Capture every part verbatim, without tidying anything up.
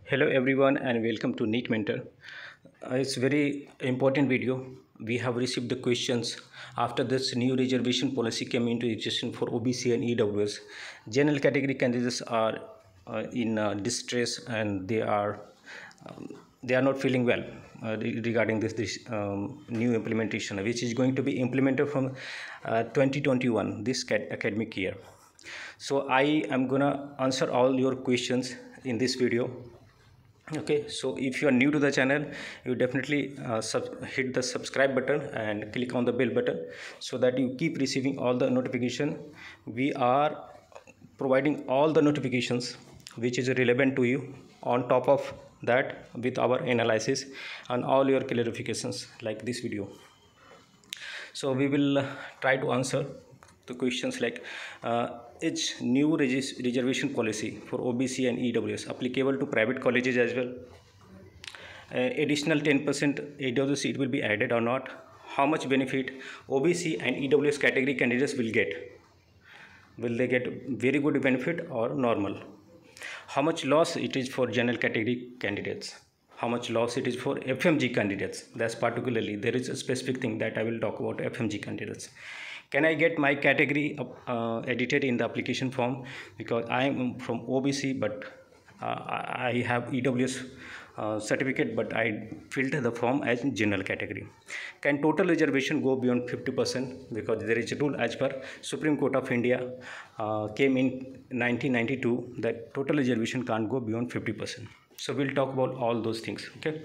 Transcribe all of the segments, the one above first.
Hello everyone and welcome to NEET Mentor. Uh, it's very important video. We have received the questions after this new reservation policy came into existence for O B C and E W S. General category candidates are uh, in uh, distress and they are um, they are not feeling well uh, re- regarding this, this um, new implementation, which is going to be implemented from uh, twenty twenty-one, this academic year. So I am gonna answer all your questions in this video. Okay, so if you are new to the channel, you definitely uh, sub- hit the subscribe button and click on the bell button so that you keep receiving all the notification. We are providing all the notifications which is relevant to you. On top of that, with our analysis and all your clarifications like this video. So we will uh, try to answer the questions like uh, is new regis- reservation policy for O B C and E W S applicable to private colleges as well? Uh, additional ten percent E W S seat will be added or not? How much benefit O B C and E W S category candidates will get? Will they get very good benefit or normal? How much loss it is for general category candidates? How much loss it is for F M G candidates? That's particularly, there is a specific thing that I will talk about F M G candidates. Can I get my category uh, edited in the application form? Because I am from O B C, but uh, I have E W S uh, certificate, but I filled the form as general category. Can total reservation go beyond fifty percent? Because there is a rule as per Supreme Court of India uh, came in nineteen ninety-two that total reservation can't go beyond fifty percent. So we'll talk about all those things. Okay.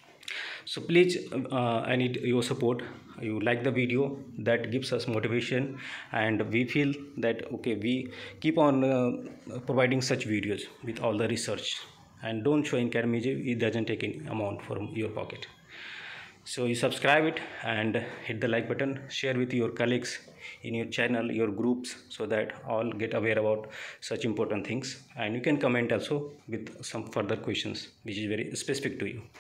So please, uh, I need your support. You like the video, that gives us motivation, and we feel that okay, we keep on uh, providing such videos with all the research. And don't show in Carnegie, it doesn't take any amount from your pocket. So you subscribe it and hit the like button, share with your colleagues in your channel, your groups, so that all get aware about such important things. And you can comment also with some further questions which is very specific to you.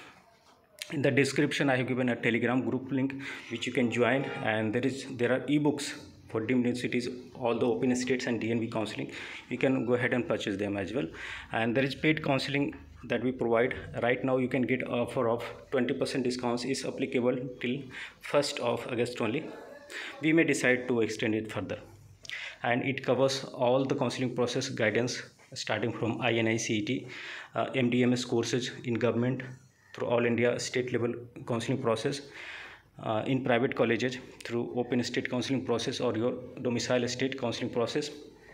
In the description I have given a Telegram group link which you can join, and there is there are ebooks for deemed universities, all the open states and D N B counseling. You can go ahead and purchase them as well. And there is paid counseling that we provide. Right now you can get offer of twenty percent discounts is applicable till first of August only. We may decide to extend it further, and it covers all the counseling process guidance starting from I N I C E T, uh, M D M S courses in government, through all India state level counseling process, uh, in private colleges through open state counseling process or your domicile state counseling process,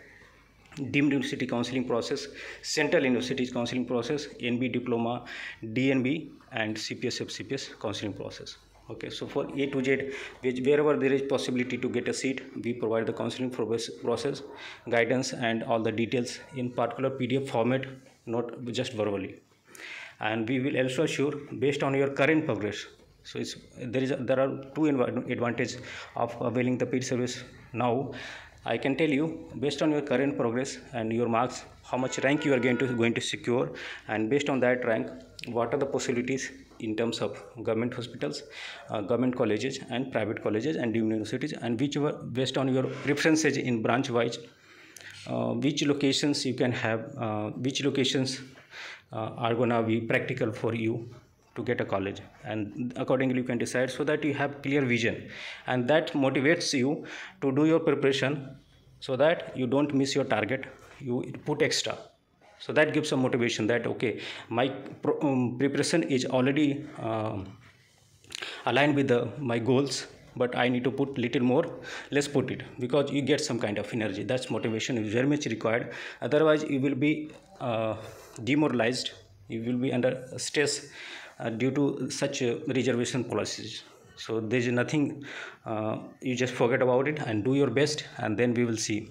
deemed university counseling process, central universities counseling process, N B diploma, D N B, and C P S F C P S counseling process. Okay, so for A to Z, which wherever there is possibility to get a seat, we provide the counseling process guidance and all the details in particular P D F format, not just verbally. And we will also assure based on your current progress. So it's there is a, there are two advantages of availing the paid service now. I can tell you based on your current progress and your marks how much rank you are going to going to secure, and based on that rank what are the possibilities in terms of government hospitals, uh, government colleges and private colleges and universities, and whichever based on your preferences in branch wise, uh, which locations you can have, uh, which locations uh, are gonna be practical for you to get a college, and accordingly you can decide, so that you have clear vision and that motivates you to do your preparation so that you don't miss your target, you put extra. So that gives a motivation that okay, my pro, um, preparation is already uh, aligned with the, my goals, but I need to put little more. Let's put it, because you get some kind of energy. That's motivation is very much required. Otherwise you will be uh, demoralized, you will be under stress uh, due to such uh, reservation policies. So there is nothing, uh, you just forget about it and do your best, and then we will see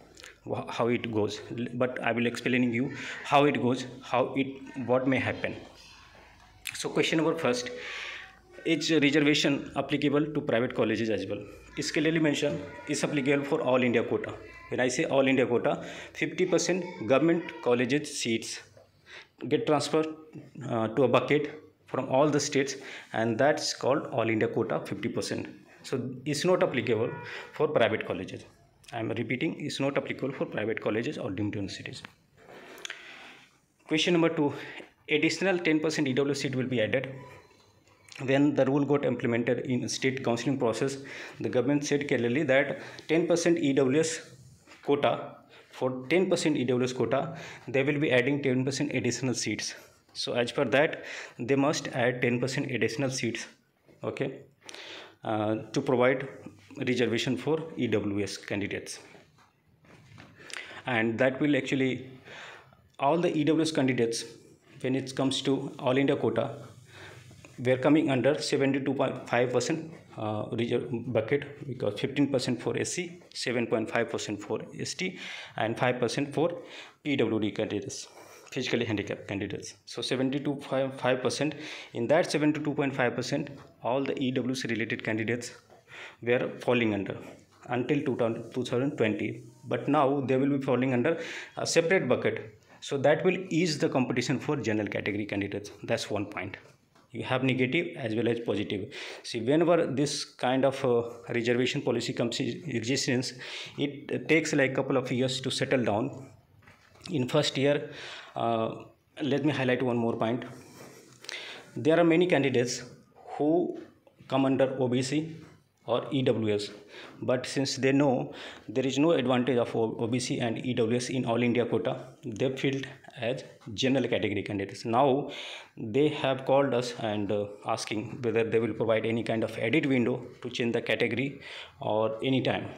how it goes. But I will explaining you how it goes, how it, what may happen. So question number first, is reservation applicable to private colleges as well? Is clearly mentioned is applicable for all India quota. When I say all India quota, fifty percent government colleges seats get transferred uh, to a bucket from all the states, and that's called all India quota fifty percent. So it's not applicable for private colleges. I am repeating, it's not applicable for private colleges or deemed universities. Question number two, additional ten percent E W S seat will be added. When the rule got implemented in state counseling process, the government said clearly that ten percent E W S quota, for ten percent E W S quota, they will be adding ten percent additional seats. So as per that, they must add ten percent additional seats, okay, uh, to provide reservation for E W S candidates. And that will actually, all the E W S candidates, when it comes to all India quota, we are coming under seventy-two point five percent uh, reserve bucket, because fifteen percent for S C, seven point five percent for S T, and five percent for P W D candidates, physically handicapped candidates. So seventy-two point five percent, in that seventy-two point five percent, all the E W S related candidates were falling under until two thousand twenty, but now they will be falling under a separate bucket. So that will ease the competition for general category candidates. That's one point. You have negative as well as positive. See, whenever this kind of uh, reservation policy comes in existence, it takes like a couple of years to settle down. In first year, uh, let me highlight one more point. There are many candidates who come under O B C or E W S, but since they know there is no advantage of O B C and E W S in all India quota, they filled as general category candidates. Now they have called us and uh, asking whether they will provide any kind of edit window to change the category, or any time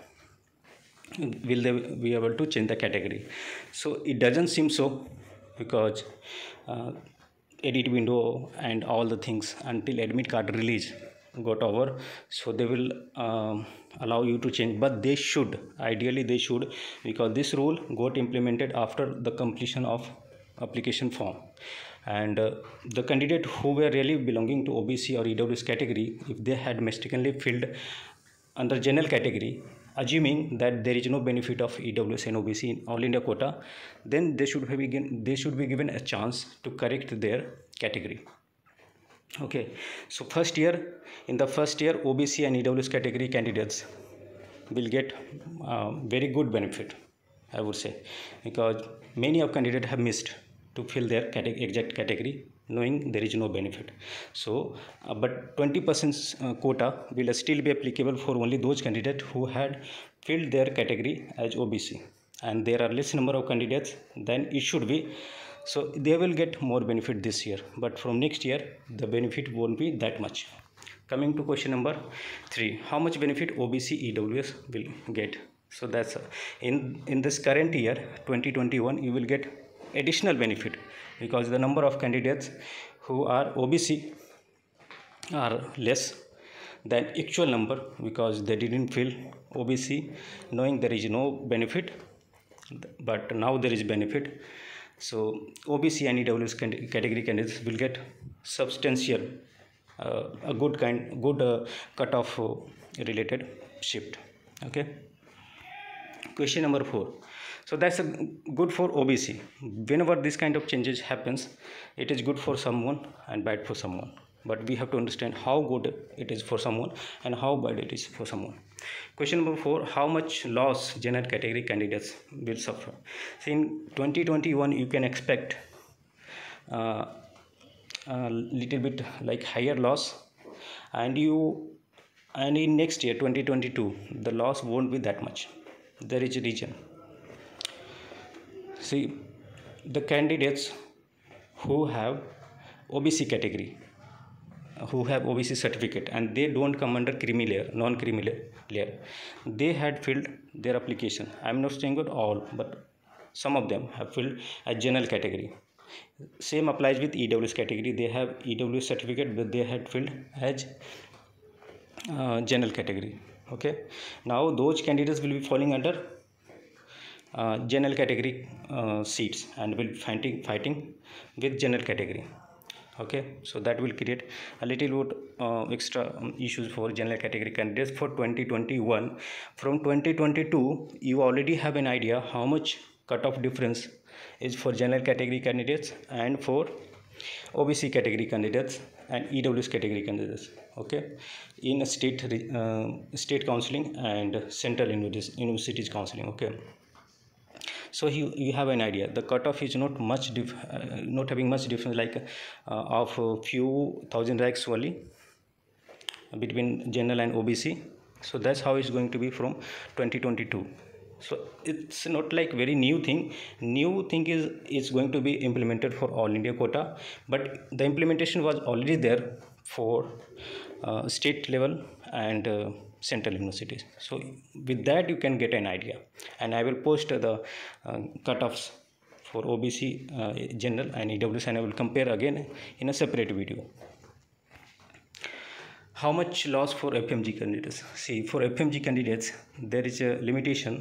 will they be able to change the category. So it doesn't seem so, because uh, edit window and all the things until admit card release got over, so they will um, allow you to change, but they should, ideally they should, because this rule got implemented after the completion of application form. And uh, the candidate who were really belonging to O B C or E W S category, if they had mistakenly filled under general category, assuming that there is no benefit of E W S and O B C in all India quota, then they should be given, they should be given a chance to correct their category. Okay, so first year, in the first year, O B C and E W S category candidates will get uh, very good benefit, I would say, because many of candidates have missed to fill their cate exact category, knowing there is no benefit. So, uh, but twenty percent uh, quota will still be applicable for only those candidates who had filled their category as O B C, and there are less number of candidates than it should be. So they will get more benefit this year, but from next year the benefit won't be that much. Coming to question number three, how much benefit O B C E W S will get? So that's uh, in in this current year twenty twenty-one, you will get additional benefit, because the number of candidates who are O B C are less than actual number, because they didn't fill O B C knowing there is no benefit, but now there is benefit. So O B C and E W S category candidates will get substantial, uh, a good kind, good uh, cutoff uh, related shift. Okay. Question number four. So that's a good for O B C. Whenever this kind of changes happens, it is good for someone and bad for someone. But we have to understand how good it is for someone and how bad it is for someone. Question number four, how much loss general category candidates will suffer? So in twenty twenty-one, you can expect uh, a little bit like higher loss, and you and in next year twenty twenty-two, the loss won't be that much. There is a reason. See, the candidates who have O B C category, who have O B C certificate, and they don't come under creamy layer, non-creamy layer, they had filled their application. I am not saying about all, but some of them have filled a general category. Same applies with E W S category. They have E W S certificate, but they had filled as uh, general category. Okay, now those candidates will be falling under uh, general category uh, seats and will be fighting fighting with general category. Okay, so that will create a little bit uh, extra um, issues for general category candidates for twenty twenty-one. From twenty twenty-two, you already have an idea how much cutoff difference is for general category candidates and for O B C category candidates and E W S category candidates. Okay, in a state uh, state counseling and central universities counseling. Okay, So you, you have an idea. The cutoff is not much dif uh, not having much difference, like uh, of a few thousand ranks only between general and O B C. So that's how it's going to be from twenty twenty-two. So it's not like very new thing. New thing is it's going to be implemented for all India quota, but the implementation was already there for uh, state level and uh, central universities. So with that you can get an idea, and I will post the uh, cutoffs for O B C, uh, general and E W S, and I will compare again in a separate video. How much loss for F M G candidates? See, for F M G candidates, there is a limitation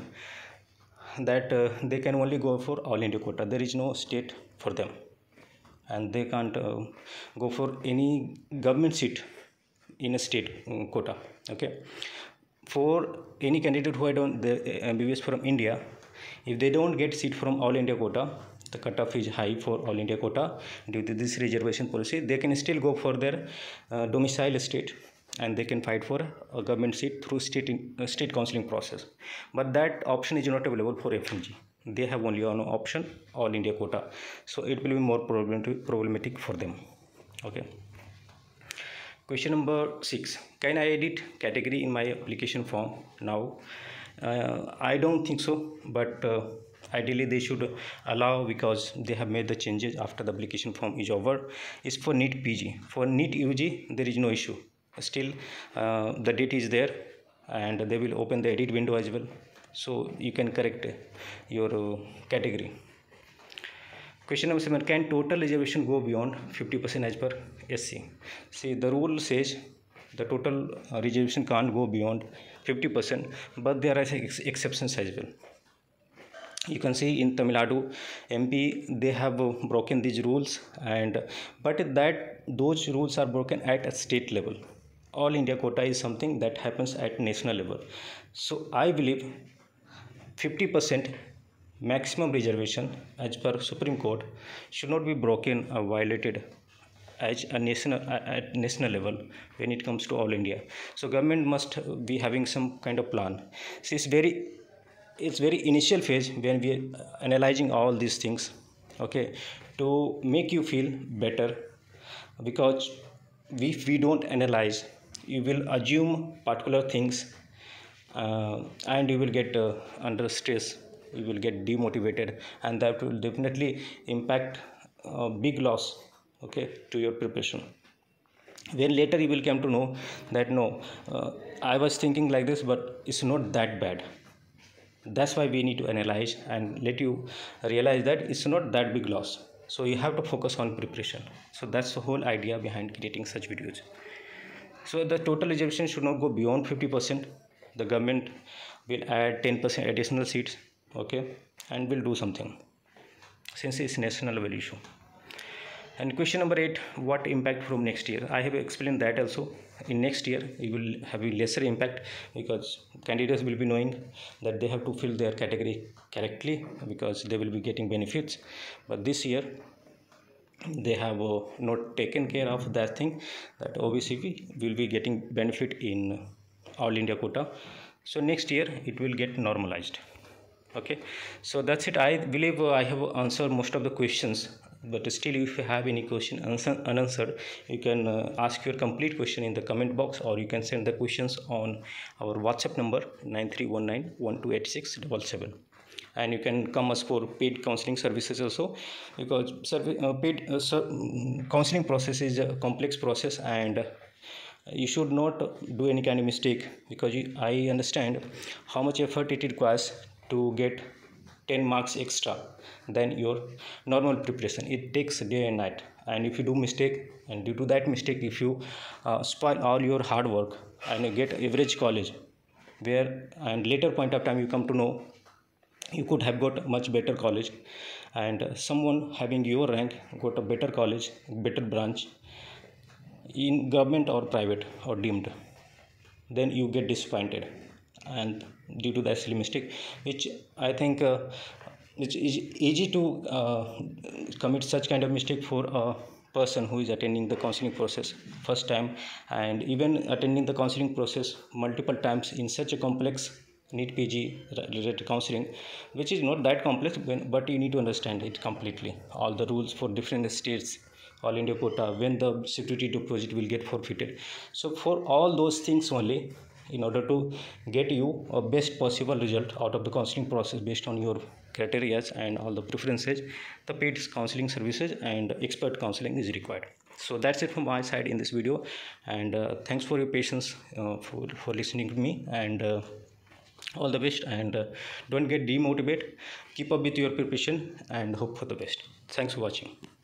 that uh, they can only go for all India quota. There is no state for them, and they can't uh, go for any government seat in a state um, quota. Okay, for any candidate who had done the M B B S from India, if they don't get seat from all India quota, the cutoff is high for all India quota due to this reservation policy. They can still go for their uh, domicile state, and they can fight for a government seat through state in, uh, state counseling process. But that option is not available for F M G. They have only one option, all India quota. So it will be more problematic for them. Okay. Question number six. Can I edit category in my application form now? Uh, I don't think so, but uh, ideally they should allow, because they have made the changes after the application form is over. It's for NEET P G. For NEET U G, there is no issue. Still uh, the date is there, and they will open the edit window as well, so you can correct your uh, category. Question number seven. Can total reservation go beyond fifty percent as per S C? See, the rule says the total uh, reservation can't go beyond fifty percent, but there are ex exceptions as well. You can see in Tamil Nadu, M P, they have uh, broken these rules, and but that those rules are broken at a state level. All India quota is something that happens at national level. So I believe fifty percent maximum reservation as per Supreme Court should not be broken or violated as a national at national level when it comes to all India. So government must be having some kind of plan. See, it's very it's very initial phase when we are analyzing all these things, okay, to make you feel better, because if we don't analyze, you will assume particular things, uh, and you will get uh, under stress, you will get demotivated, and that will definitely impact a big loss, okay, to your preparation. When later you will come to know that no, uh, I was thinking like this, but it's not that bad. That's why we need to analyze and let you realize that it's not that big loss. So you have to focus on preparation. So that's the whole idea behind creating such videos. So the total reservation should not go beyond fifty percent. The government will add ten percent additional seats, okay, and will do something, since it's national level issue. And question number eight, what impact from next year? I have explained that also. In next year, you will have a lesser impact, because candidates will be knowing that they have to fill their category correctly, because they will be getting benefits. But this year, they have uh, not taken care of that thing, that O B C will be getting benefit in all India quota. So next year, it will get normalized. Okay, so that's it. I believe uh, I have answered most of the questions, but still if you have any question unanswered, you can uh, ask your complete question in the comment box, or you can send the questions on our WhatsApp number nine three one nine one two eight six seven seven. And you can come us for paid counseling services also, because uh, paid uh, counseling process is a complex process, and you should not do any kind of mistake, because you, I understand how much effort it requires to get ten marks extra than your normal preparation. It takes day and night, and if you do mistake, and due to that mistake, if you uh, spoil all your hard work and you get average college, where and later point of time you come to know you could have got much better college, and uh, someone having your rank got a better college, better branch in government or private or deemed, then you get disappointed, and due to that silly mistake, which I think uh, it's easy to uh, commit such kind of mistake for a person who is attending the counseling process first time, and even attending the counseling process multiple times in such a complex NEET P G related counseling, which is not that complex, but you need to understand it completely. All the rules for different states, all India quota, when the security deposit will get forfeited. So for all those things only, in order to get you a best possible result out of the counseling process based on your criteria and all the preferences, the paid counseling services and expert counseling is required. So that's it from my side in this video, and uh, thanks for your patience, uh, for, for listening to me, and uh, all the best. And uh, don't get demotivated, keep up with your preparation and hope for the best. Thanks for watching.